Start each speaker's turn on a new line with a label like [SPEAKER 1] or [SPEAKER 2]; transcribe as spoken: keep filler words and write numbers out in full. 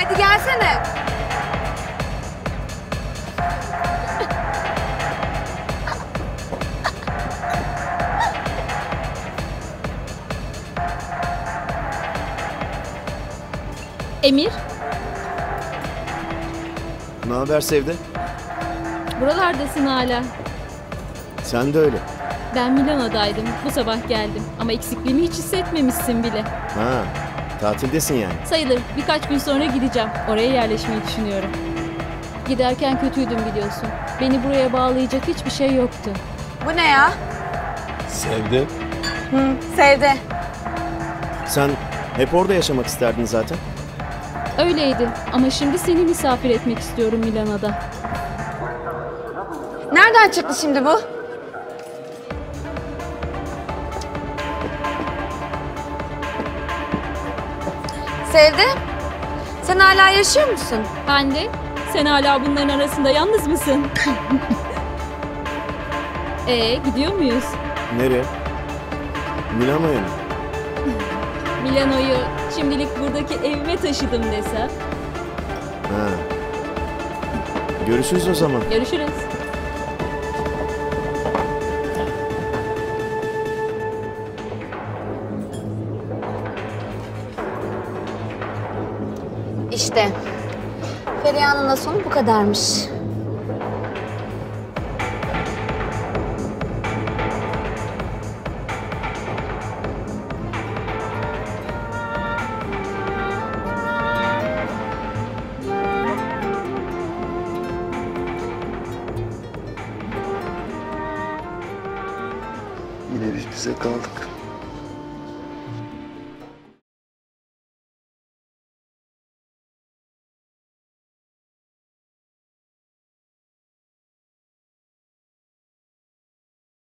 [SPEAKER 1] Hadi gelsene.
[SPEAKER 2] Emir,
[SPEAKER 3] Ne haber Sevde?
[SPEAKER 2] buralardasın hala.
[SPEAKER 3] Sen de öyle.
[SPEAKER 2] Ben Milano'daydım. Bu sabah geldim. Ama eksikliğimi hiç hissetmemişsin bile.
[SPEAKER 3] Ha, tatildesin yani.
[SPEAKER 2] Sayılır. Birkaç gün sonra gideceğim. Oraya yerleşmeyi düşünüyorum. Giderken kötüydüm biliyorsun. Beni buraya bağlayacak hiçbir şey yoktu.
[SPEAKER 1] Bu ne ya?
[SPEAKER 3] Sevde?
[SPEAKER 1] Hı, Sevde.
[SPEAKER 3] Sen hep orada yaşamak isterdin zaten.
[SPEAKER 2] Öyleydi. Ama şimdi seni misafir etmek istiyorum Milano'da.
[SPEAKER 1] Nereden çıktı şimdi bu? Sevde, sen hala yaşıyor musun?
[SPEAKER 2] Hande, sen hala bunların arasında yalnız mısın? Ee, gidiyor muyuz?
[SPEAKER 3] Nereye? Milano'ya mı?
[SPEAKER 2] Milano'yu şimdilik buradaki evime taşıdım desem.
[SPEAKER 3] Ha. Görüşürüz o zaman.
[SPEAKER 2] Görüşürüz.
[SPEAKER 1] İşte, Feriha'nın da sonu bu kadarmış.
[SPEAKER 4] Yine biz bize kaldık.